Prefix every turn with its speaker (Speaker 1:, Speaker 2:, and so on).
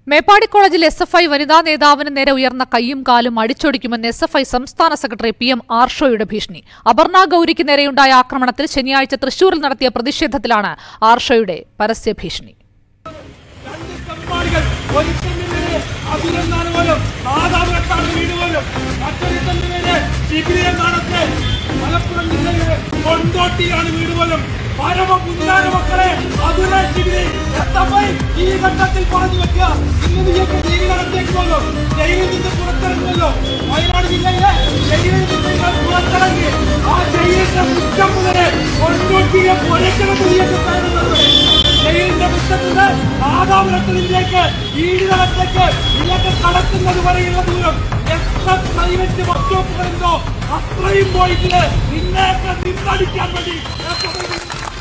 Speaker 1: മേപ്പാടി കോളേജിൽ SFI വനിതാ നേതാവിന് നേരെ ഉയർന്ന കൈയും കാലും അടിച്ചൊടിക്കുമെന്ന് SFI സംസ്ഥാന സെക്രട്ടറി PM ആർഷോയുടെ ഭീഷണി. അപർണ ഗൌരിക്ക് നേരെയുണ്ടായ ആക്രമണത്തിൽ ശനിയാഴ്ച തൃശൂരിൽ നടത്തിയ പ്രതിഷേധത്തിലാണ് ആർഷോയുടെ പരസ്യ ഭീഷണി.
Speaker 2: മക്കളെ ഈ ഘട്ടത്തിൽ പറഞ്ഞു വെക്കുക. ഇന്ന് നിങ്ങൾക്ക് ജയിലിൽ നടത്തേക്കുമല്ലോ, ജയിലിൽ നിന്ന് പുറത്തിറങ്ങുമല്ലോ. വയനാട് ജില്ലയിലെ ജയിലിൽ നിന്ന് പുറത്തിറങ്ങി ആ ജയിലിന്റെ മുറ്റം മുതലെ കൊണ്ടോട്ടിയെ പൊരക്കണമെന്ന് ജയിലിന്റെ മുറ്റത്തിന് ആദാപുരത്തിലേക്ക് ഈടിനകത്തേക്ക് ഇതൊക്കെ കടക്കുന്നത് വരെയുള്ള ദൂരം എത്ര പ്രൈവറ്റ് വർക്ക്ഷോപ്പുകളുണ്ടോ അത്രയും പോയിട്ട് നിന്നെയൊക്കെ നിന്നടിക്കാൻ വേണ്ടി